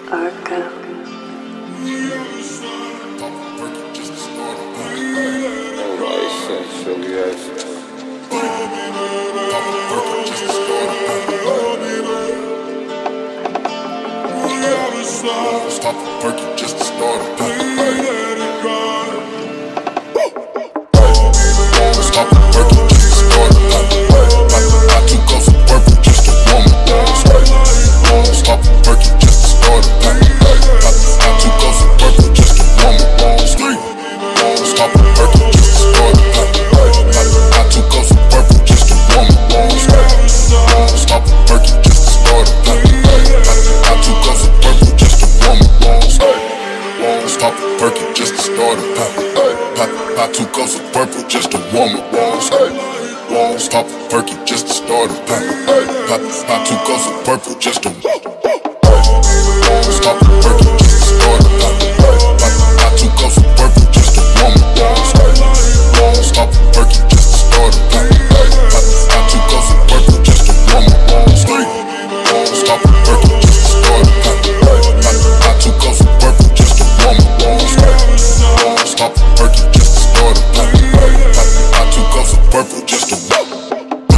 Arca. Stop the perky just to start a pack. Stop the perky just to start a pack. I took off some purple just to warm up. Stop the perky just to start a pack. I took off some purple just to warm up. Stop the perky just to start a pack. I took off some purple just to warm up. Stop the perky just to start a pack. I took off some purple just to warm up. Stop the perky just to start a pack. I took off some purple just to warm up. Stop the perky just to start a pack. I took off some purple just to stop the perky just to start a pack. I took off some purple just to warm up. Stop the perky just to start a pack. I took off some purple just to warm up. Stop the perky just to start a pack. I took off some purple just to warm up. Stop the perky just to start a pack. I took off some purple just to warm up.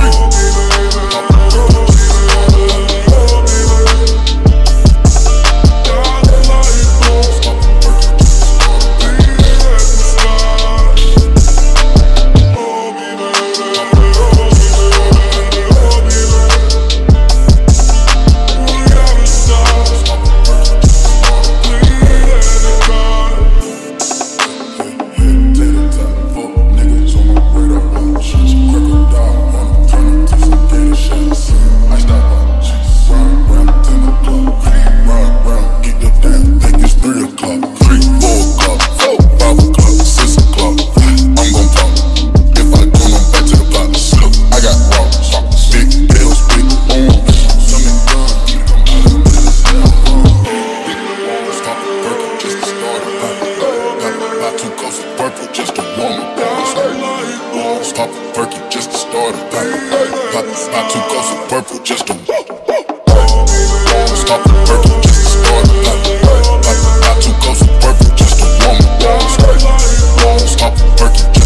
Stop the perky just to start a pack. I took off some purple just to stop the perky just to start a pack. I took off some purple just to warm up. Stop the perky.